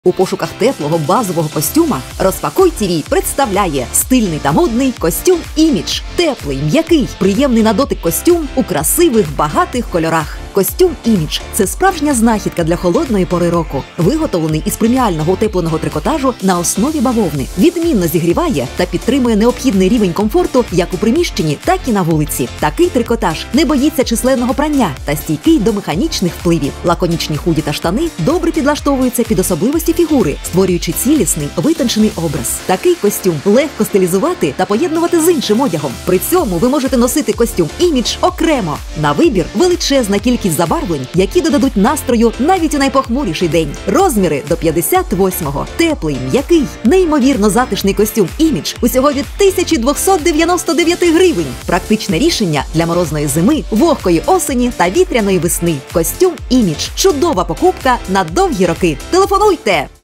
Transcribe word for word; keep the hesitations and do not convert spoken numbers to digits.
У пошуках теплого базового костюма Розпакуй ТІВІ представляє стильний та модний костюм «Імідж». Теплий, м'який, приємний на дотик костюм у красивих, багатих кольорах. Костюм «Імідж» – це справжня знахідка для холодної пори року. Виготовлений із преміального утепленого трикотажу на основі бавовни. Відмінно зігріває та підтримує необхідний рівень комфорту як у приміщенні, так і на вулиці. Такий трикотаж не боїться численного прання та стійкий до механічних впливів. Лаконічні худі та штани добре підлаштовуються під особливості фігури, створюючи цілісний, витончений образ. Такий костюм легко стилізувати та поєднувати з іншим одягом. При цьому ви можете носити костюм «Імідж» окремо. На вибір величезна кількість забарвлень, які додадуть настрою навіть у найпохмуріший день. Розміри до п'ятдесят восьмого. Теплий, м'який, неймовірно затишний костюм «Імідж» усього від тисячі двохсот дев'яносто дев'яти гривень. Практичне рішення для морозної зими, вогкої осені та вітряної весни. Костюм «Імідж» – чудова покупка на довгі роки. Телефонуйте!